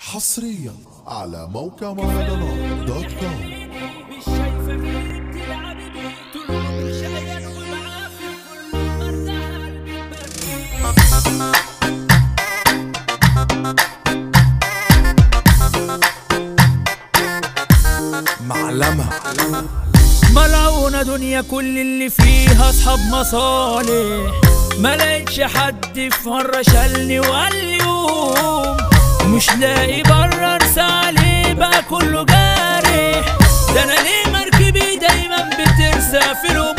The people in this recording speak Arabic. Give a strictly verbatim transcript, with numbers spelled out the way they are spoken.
حصريا على موقع مهرجانات دوت كوم. مش شايفة غير بتلعبي بيه طول عمري شقيان وبعافر كل مرة معلمة ملعونة دنيا كل اللي فيها اصحاب مصالح، ما لقيتش حد في مرة شالني وقال لي يوم مش لاقي بره ارسى عليه بقى كله جارح. ده انا ليه مركبي دايما بترسى في الهبوط